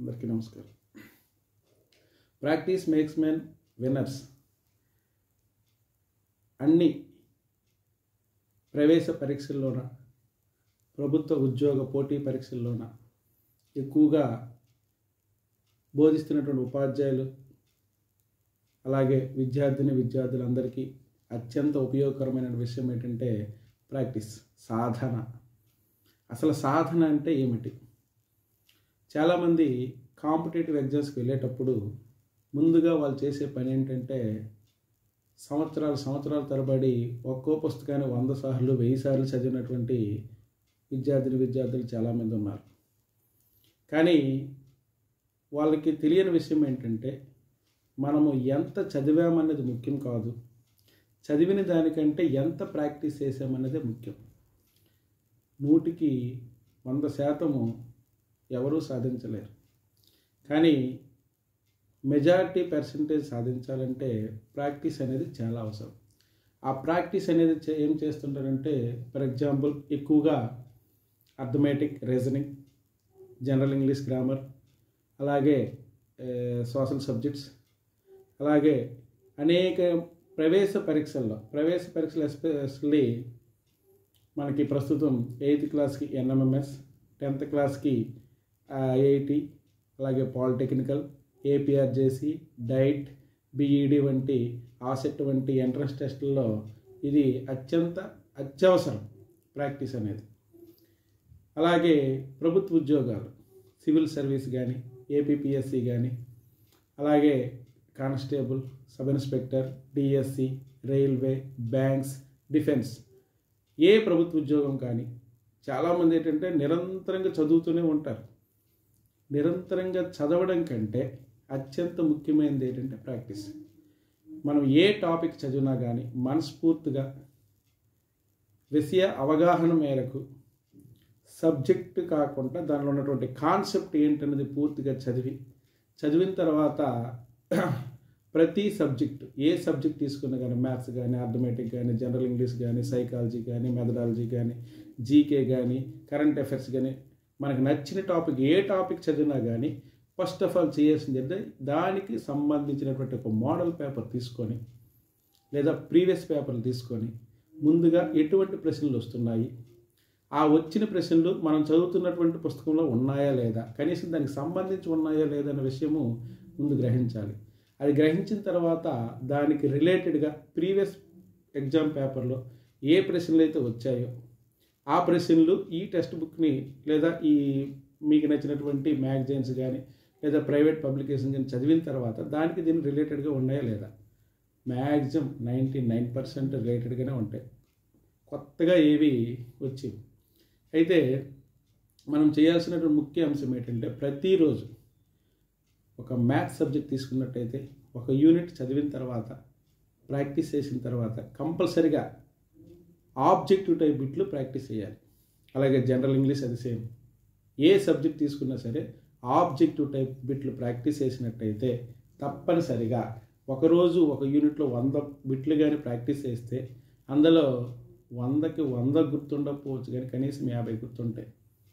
అందరికీ నమస్కారం. Practice makes men winners. అన్ని ప్రవేశ పరీక్షల్లోన, ప్రభుత్వ ఉద్యోగ పోటీ పరీక్షల్లోన ఎక్కువగా బోధిస్తున్నటువంటి ఉపాధ్యాయులు అలాగే విద్యార్థులందరికీ అత్యంత ఉపయోగకరమైన విషయం ఏంటంటే ప్రాక్టీస్, సాధన. అసలు సాధన అంటే ఏమిటి? చాలామంది కాంపిటేటివ్ ఎగ్జామ్స్కి వెళ్ళేటప్పుడు ముందుగా వాళ్ళు చేసే పని ఏంటంటే సంవత్సరాల తరబడి ఒక్కో పుస్తకాన్ని 100 సార్లు 1000 సార్లు చదివినటువంటి విద్యార్థులు చాలామంది ఉన్నారు. కానీ వాళ్ళకి తెలియని విషయం ఏంటంటే మనము ఎంత చదివామన్నది ముఖ్యం కాదు, చదివిన దానికంటే ఎంత ప్రాక్టీస్ చేసామన్నదే ముఖ్యం. 100కి 100% ఎవరూ సాధించలేరు. కానీ మెజారిటీ పర్సెంటేజ్ సాధించాలంటే ప్రాక్టీస్ అనేది చాలా అవసరం. ఆ ప్రాక్టీస్ అనేది ఏం చేస్తుంటారంటే, ఫర్ ఎగ్జాంపుల్ ఎక్కువగా arithmetic, reasoning, general English, grammar, అలాగే సోషల్ సబ్జెక్ట్స్, అలాగే అనేక ప్రవేశ పరీక్షలు ఎస్పెషల్లీ మనకి ప్రస్తుతం 8th క్లాస్కి NMMS, 10th క్లాస్కి IIT, అలాగే పాలిటెక్నికల్, APRJC, డైట్, BED వంటి ఆసెట్ వంటి ఎంట్రన్స్ టెస్టుల్లో ఇది అత్యవసరం ప్రాక్టీస్ అనేది. అలాగే ప్రభుత్వ ఉద్యోగాలు, సివిల్ సర్వీస్ కానీ, APPSC కానీ, అలాగే constable, sub inspector, DSC, railway, banks, defence, ఏ ప్రభుత్వ ఉద్యోగం కానీ చాలామంది ఏంటంటే నిరంతరంగా చదువుతూనే ఉంటారు. నిరంతరంగా చదవడం కంటే అత్యంత ముఖ్యమైనది ఏంటంటే ప్రాక్టీస్. మనం ఏ టాపిక్ చదివినా కానీ మనస్ఫూర్తిగా విషయ అవగాహన మేరకు, సబ్జెక్టు కాకుండా దానిలో ఉన్నటువంటి కాన్సెప్ట్ ఏంటనేది పూర్తిగా చదివిన తర్వాత ప్రతి సబ్జెక్టు, ఏ సబ్జెక్ట్ తీసుకున్నా కానీ, మ్యాథ్స్ కానీ, అర్థమెటిక్ కానీ, జనరల్ ఇంగ్లీష్ కానీ, సైకాలజీ కానీ, మెథడాలజీ కానీ, జీకే కానీ, కరెంట్ అఫైర్స్ కానీ, మనకు నచ్చిన టాపిక్ ఏ టాపిక్ చదివినా కానీ ఫస్ట్ ఆఫ్ ఆల్ చేయాల్సింది అంటే దానికి సంబంధించినటువంటి ఒక మోడల్ పేపర్ తీసుకొని లేదా ప్రీవియస్ పేపర్లు తీసుకొని ముందుగా ఎటువంటి ప్రశ్నలు వస్తున్నాయి, ఆ వచ్చిన ప్రశ్నలు మనం చదువుతున్నటువంటి పుస్తకంలో ఉన్నాయా లేదా, కనీసం దానికి సంబంధించి ఉన్నాయా లేదా అనే విషయము ముందు గ్రహించాలి. అది గ్రహించిన తర్వాత దానికి రిలేటెడ్గా ప్రీవియస్ ఎగ్జామ్ పేపర్లో ఏ ప్రశ్నలు అయితే వచ్చాయో ఆ ప్రశ్నలు ఈ టెక్స్ట్ బుక్ని లేదా ఈ మీకు నచ్చినటువంటి మ్యాగజైన్స్ కానీ లేదా ప్రైవేట్ పబ్లికేషన్ కానీ చదివిన తర్వాత దానికి దీనికి రిలేటెడ్గా ఉన్నాయా లేదా, మ్యాక్సిమం 99% రిలేటెడ్గానే ఉంటాయి, కొత్తగా ఏవి వచ్చేవి. అయితే మనం చేయాల్సినటువంటి ముఖ్య అంశం ఏంటంటే ప్రతిరోజు ఒక మ్యాథ్స్ సబ్జెక్ట్ తీసుకున్నట్టయితే ఒక యూనిట్ చదివిన తర్వాత ప్రాక్టీస్ చేసిన తర్వాత కంపల్సరిగా ఆబ్జెక్టివ్ టైప్ బిట్లు ప్రాక్టీస్ చేయాలి. అలాగే జనరల్ ఇంగ్లీష్ అది సేమ్. ఏ సబ్జెక్ట్ తీసుకున్నా సరే ఆబ్జెక్టివ్ టైప్ బిట్లు ప్రాక్టీస్ చేసినట్టయితే తప్పనిసరిగా ఒకరోజు ఒక యూనిట్లో 100 బిట్లు కానీ ప్రాక్టీస్ చేస్తే అందులో 100కి 100 గుర్తుండకపోవచ్చు, కానీ కనీసం 50 గుర్తుంటాయి.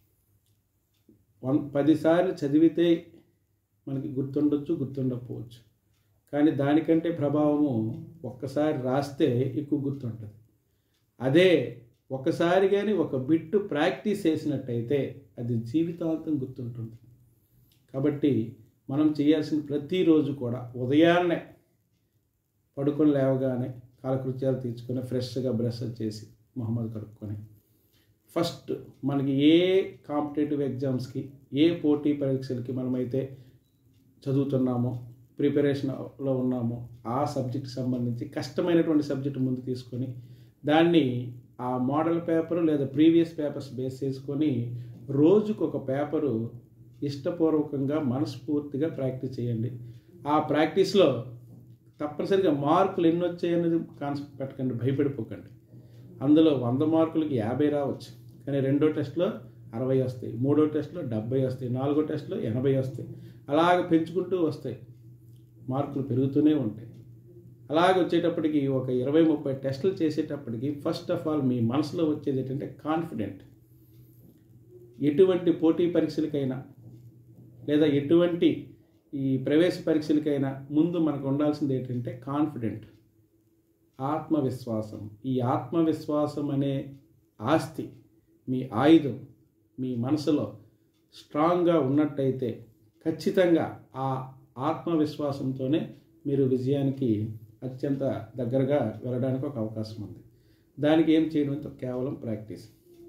10 సార్లు చదివితే మనకి గుర్తుండొచ్చు, గుర్తుండకపోవచ్చు, కానీ దానికంటే ప్రభావము ఒక్కసారి రాస్తే ఎక్కువ గుర్తుంటుంది. అదే ఒకసారి కానీ ఒక బిట్టు ప్రాక్టీస్ చేసినట్టయితే అది జీవితాంతం గుర్తుంటుంది. కాబట్టి మనం చేయాల్సిన ప్రతిరోజు కూడా ఉదయాన్నే పడుకొని లేవగానే కాలకృత్యాలు తీర్చుకొని ఫ్రెష్గా బ్రష్ చేసి మొహమ్మద్ కడుక్కొని ఫస్ట్ మనకి ఏ కాంపిటేటివ్ ఎగ్జామ్స్కి, ఏ పోటీ పరీక్షలకి మనమైతే చదువుతున్నామో, ప్రిపరేషన్లో ఉన్నామో ఆ సబ్జెక్ట్కి సంబంధించి కష్టమైనటువంటి సబ్జెక్టు ముందు తీసుకొని దాన్ని ఆ మోడల్ పేపరు లేదా ప్రీవియస్ పేపర్స్ బేస్ చేసుకొని రోజుకు ఒక పేపరు ఇష్టపూర్వకంగా మనస్ఫూర్తిగా ప్రాక్టీస్ చేయండి. ఆ ప్రాక్టీస్లో తప్పనిసరిగా మార్కులు ఎన్ని వచ్చాయనేది కాన్సెప్ట్ పెట్టకండి, భయపడిపోకండి. అందులో 100 మార్కులకి 50 రావచ్చు, కానీ రెండో టెస్ట్లో 60 వస్తాయి, మూడో టెస్ట్లో 70 వస్తాయి, నాలుగో టెస్ట్లో 80 వస్తాయి. అలాగ పెంచుకుంటూ వస్తాయి, మార్కులు పెరుగుతూనే ఉంటాయి. అలాగ వచ్చేటప్పటికి ఒక 20-30 టెస్టులు చేసేటప్పటికి ఫస్ట్ ఆఫ్ ఆల్ మీ మనసులో వచ్చేది ఏంటంటే కాన్ఫిడెంట్. ఎటువంటి పోటీ పరీక్షలకైనా లేదా ఎటువంటి ఈ ప్రవేశ పరీక్షలకైనా ముందు మనకు ఉండాల్సింది ఏంటంటే కాన్ఫిడెంట్, ఆత్మవిశ్వాసం. ఈ ఆత్మవిశ్వాసం అనే ఆస్తి, మీ ఆయుధం మీ మనసులో స్ట్రాంగ్గా ఉన్నట్టయితే ఖచ్చితంగా ఆ ఆత్మవిశ్వాసంతోనే మీరు విజయానికి అత్యంత దగ్గరగా వెళ్ళడానికి ఒక అవకాశం ఉంది. దానికి ఏం చేయడం అంటే కేవలం ప్రాక్టీస్.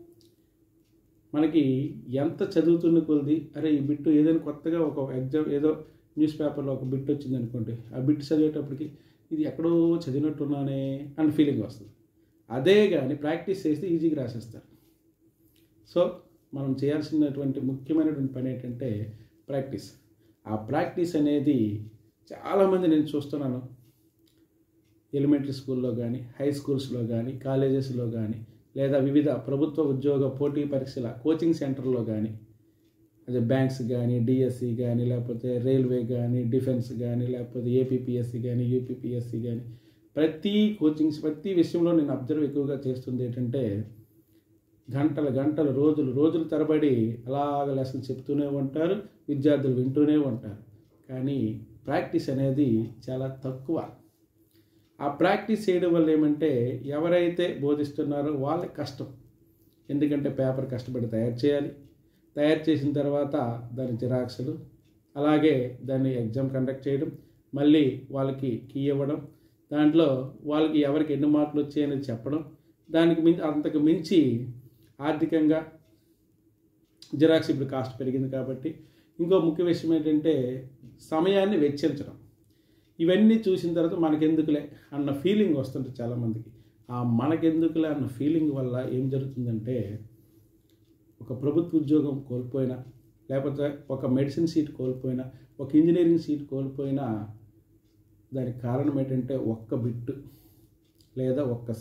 మనకి ఎంత చదువుతున్న కొద్ది అరే ఈ బిట్టు ఏదైనా కొత్తగా ఒక ఎగ్జామ్ ఏదో న్యూస్ పేపర్లో ఒక బిట్ వచ్చింది అనుకోండి, ఆ బిట్ చదివేటప్పటికి ఇది ఎక్కడో చదివినట్టున్నానే అన్న ఫీలింగ్ వస్తుంది. అదే కానీ ప్రాక్టీస్ చేస్తే ఈజీగా రాసేస్తారు. సో మనం చేయాల్సినటువంటి ముఖ్యమైనటువంటి పని ఏంటంటే ప్రాక్టీస్. ఆ ప్రాక్టీస్ అనేది చాలామంది నేను చూస్తున్నాను, ఎలిమెంటరీ స్కూల్లో కానీ, హై స్కూల్స్లో కానీ, కాలేజెస్లో కానీ, లేదా వివిధ ప్రభుత్వ ఉద్యోగ పోటీ పరీక్షల కోచింగ్ సెంటర్లో కానీ, అదే బ్యాంక్స్ కానీ, డిఎస్సి కానీ, లేకపోతే రైల్వే కానీ, డిఫెన్స్ కానీ, లేకపోతే ఏపీపీఎస్సి కానీ, యూపీపీఎస్సి కానీ, ప్రతి విషయంలో నేను అబ్జర్వ్ ఎక్కువగా చేస్తుంది ఏంటంటే గంటలు రోజులు తరబడి అలాగ లెసన్ చెప్తూనే ఉంటారు, విద్యార్థులు వింటూనే ఉంటారు. కానీ ప్రాక్టీస్ అనేది చాలా తక్కువ. ఆ ప్రాక్టీస్ చేయడం వల్ల ఏమంటే ఎవరైతే బోధిస్తున్నారో వాళ్ళకి కష్టం. ఎందుకంటే పేపర్ కష్టపడి తయారు చేసిన తర్వాత దాని జిరాక్స్లు, అలాగే దాన్ని ఎగ్జామ్ కండక్ట్ చేయడం, మళ్ళీ వాళ్ళకి కీ ఇవ్వడం, దాంట్లో వాళ్ళకి ఎవరికి ఎన్ని మార్కులు వచ్చాయనేది చెప్పడం, అంతకు మించి ఆర్థికంగా జిరాక్స్ ఇప్పుడు కాస్ట్ పెరిగింది కాబట్టి ఇంకో ముఖ్య విషయం ఏంటంటే సమయాన్ని వెచ్చించడం. ఇవన్నీ చూసిన తర్వాత మనకెందుకులే అన్న ఫీలింగ్ వస్తుంటుంది చాలామందికి. ఆ మనకెందుకులే అన్న ఫీలింగ్ వల్ల ఏం జరుగుతుందంటే ఒక ప్రభుత్వ ఉద్యోగం కోల్పోయినా, లేకపోతే ఒక మెడిసిన్ సీట్ కోల్పోయినా, ఒక ఇంజనీరింగ్ సీట్ కోల్పోయినా దానికి కారణం ఏంటంటే ఒక్క బిట్టు లేదా ఒక్క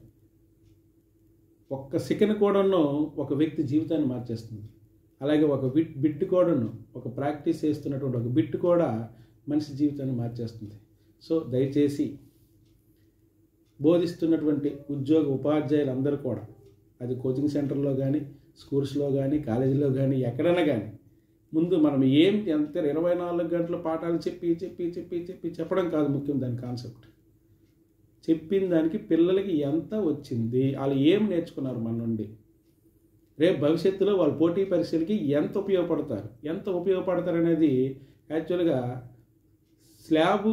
సెకండ్ కూడాను ఒక వ్యక్తి జీవితాన్ని మార్చేస్తుంది. అలాగే ఒక బిట్ కూడాను, ఒక ప్రాక్టీస్ చేస్తున్నటువంటి ఒక బిట్ కూడా మనిషి జీవితాన్ని మార్చేస్తుంది. సో దయచేసి బోధిస్తున్నటువంటి ఉపాధ్యాయులందరూ కూడా, అది కోచింగ్ సెంటర్లో కానీ, స్కూల్స్లో కానీ, కాలేజీలో కానీ, ఎక్కడైనా కానీ, ముందు మనం ఎంత 24 గంటల పాఠాలు చెప్పడం కాదు ముఖ్యం. దాని కాన్సెప్ట్ చెప్పిన దానికి పిల్లలకి ఎంత వచ్చింది, వాళ్ళు ఏం నేర్చుకున్నారు మన నుండి, రేపు భవిష్యత్తులో వాళ్ళు పోటీ పరీక్షలకి ఎంత ఉపయోగపడతారు అనేది యాక్చువల్గా స్లాబు,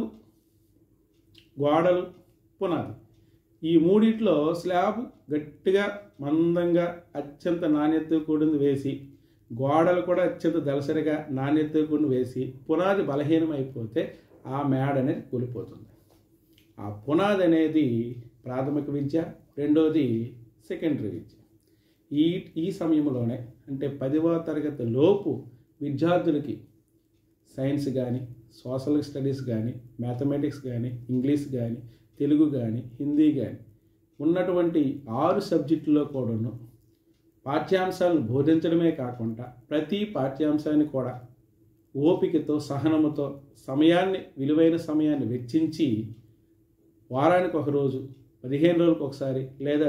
గోడలు, పునాది, ఈ మూడిట్లో స్లాబ్ గట్టిగా మందంగా అత్యంత నాణ్యతతో కూడింది వేసి, గోడలు కూడా అత్యంత దళసరిగా నాణ్యతతో కూడిన వేసి, పునాది బలహీనం అయిపోతే ఆ మేడ అనేది కూలిపోతుంది. ఆ పునాది అనేది ప్రాథమిక విద్య, రెండోది సెకండరీ విద్య. ఈ సమయంలోనే అంటే 10వ తరగతి లోపు విద్యార్థులకి సైన్స్ కానీ, సోషల్ స్టడీస్ కానీ, మ్యాథమెటిక్స్ కానీ, ఇంగ్లీష్ కానీ, తెలుగు కానీ, హిందీ కానీ ఉన్నటువంటి 6 సబ్జెక్టుల్లో కూడాను పాఠ్యాంశాలను బోధించడమే కాకుండా ప్రతి పాఠ్యాంశాన్ని కూడా ఓపికతో, సహనముతో విలువైన సమయాన్ని వెచ్చించి వారానికి ఒక రోజు, 15 రోజులకు ఒకసారి, లేదా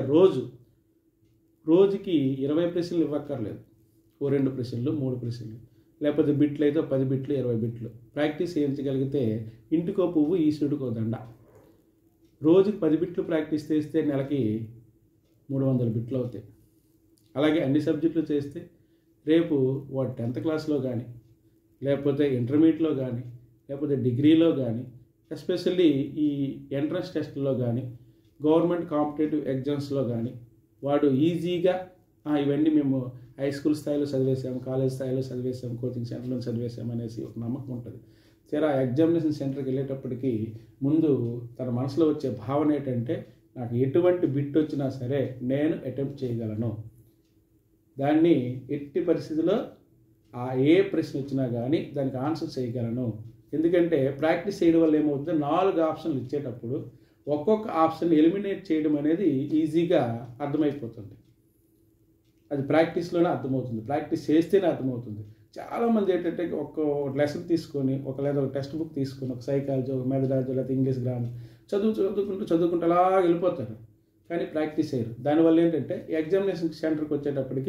రోజుకి 20 ప్రశ్నలు ఇవ్వక్కర్లేదు, 2 ప్రశ్నలు 3 ప్రశ్నలు, లేకపోతే బిట్లు అయితే 10 బిట్లు 20 బిట్లు ప్రాక్టీస్ చేయించగలిగితే ఇంటికో పువ్వు ఈశ్వరుడికో దండ. రోజుకి 10 బిట్లు ప్రాక్టీస్ చేస్తే నెలకి 300 బిట్లు అవుతాయి. అలాగే అన్ని సబ్జెక్టులు చేస్తే రేపు వాడు 10th క్లాస్లో కానీ, లేకపోతే ఇంటర్మీడియట్లో కానీ, లేకపోతే డిగ్రీలో కానీ, ఎస్పెషల్లీ ఈ ఎంట్రన్స్ టెస్ట్లో కానీ, గవర్నమెంట్ కాంపిటేటివ్ ఎగ్జామ్స్లో కానీ వాడు ఈజీగా ఇవన్నీ మేము హై స్కూల్ స్థాయిలో చదివేసాము, కాలేజ్ స్థాయిలో చదివేసాము, కోచింగ్ సెంటర్లో చదివేసాము అనేసి ఒక నమ్మకం ఉంటుంది. తీరా ఎగ్జామినేషన్ సెంటర్కి వెళ్ళేటప్పటికి ముందు తన మనసులో వచ్చే భావన ఏంటంటే నాకు ఎటువంటి బిట్ వచ్చినా సరే నేను అటెంప్ట్ చేయగలను, దాన్ని ఎట్టి పరిస్థితిలో ఏ ప్రశ్న వచ్చినా కానీ దానికి ఆన్సర్ చేయగలను. ఎందుకంటే ప్రాక్టీస్ చేయడం వల్ల ఏమవుతుంది, 4 ఆప్షన్లు ఇచ్చేటప్పుడు ఒక్కొక్క ఆప్షన్ ఎలిమినేట్ చేయడం అనేది ఈజీగా అర్థమైపోతుంది. అది ప్రాక్టీస్లోనే అర్థమవుతుంది, ప్రాక్టీస్ చేస్తేనే అర్థమవుతుంది. చాలామంది ఏంటంటే ఒక లెసన్ తీసుకొని లేదా ఒక టెక్స్ట్ బుక్ తీసుకొని ఒక సైకాలజీ, ఒక మెథడాలజీ, లేకపోతే ఇంగ్లీష్ గ్రామర్ చదువుకుంటూ అలా వెళ్ళిపోతారు, కానీ ప్రాక్టీస్ చేయరు. దానివల్ల ఏంటంటే ఎగ్జామినేషన్ సెంటర్కి వచ్చేటప్పటికి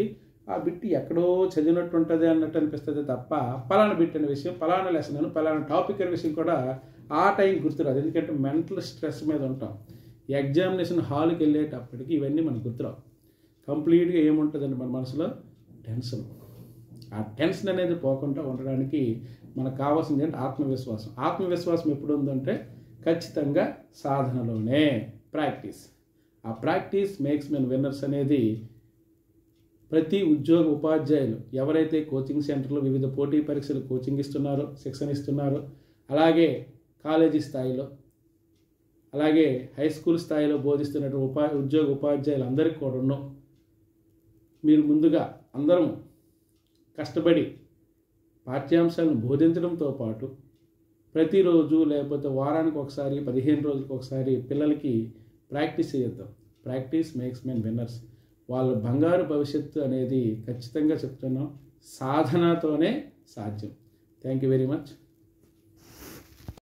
ఆ బిట్ ఎక్కడో చదివినట్టు ఉంటుంది అన్నట్టు అనిపిస్తుంది తప్ప పలానా బిట్ అనే విషయం, పలానా లెసన్ అని, పలానా టాపిక్ అనే విషయం కూడా ఆ టైం గుర్తురాదు. ఎందుకంటే మెంటల్ స్ట్రెస్ మీద ఉంటాం. ఎగ్జామినేషన్ హాల్కి వెళ్ళేటప్పటికి ఇవన్నీ మనకు గుర్తురావు. కంప్లీట్గా ఏముంటుందండి మన మనసులో? టెన్షన్. ఆ టెన్షన్ అనేది పోకుండా ఉండడానికి మనకు కావాల్సింది ఏంటి? ఆత్మవిశ్వాసం. ఆత్మవిశ్వాసం ఎప్పుడు ఉందంటే ఖచ్చితంగా సాధనలోనే, ప్రాక్టీస్. ఆ ప్రాక్టీస్ మేక్స్ మెన్ విన్నర్స్ అనేది ప్రతి ఉద్యోగ ఉపాధ్యాయులు ఎవరైతే కోచింగ్ సెంటర్లో వివిధ పోటీ పరీక్షలు కోచింగ్ ఇస్తున్నారో, శిక్షణ ఇస్తున్నారో, అలాగే కాలేజీ స్థాయిలో, అలాగే హై స్కూల్ స్థాయిలో బోధిస్తున్నటువంటి ఉద్యోగ ఉపాధ్యాయులు అందరికీ కూడా మీరు ముందుగా అందరం కష్టపడి పాఠ్యాంశాలను బోధించడంతో పాటు ప్రతిరోజు లేకపోతే వారానికి ఒకసారి, 15 రోజులకు ఒకసారి పిల్లలకి ప్రాక్టీస్ చేద్దాం. Practice makes men winners. వాళ్ళ బంగారు భవిష్యత్తు అనేది ఖచ్చితంగా చెప్తున్నాం, సాధనతోనే సాధ్యం. Thank you very much.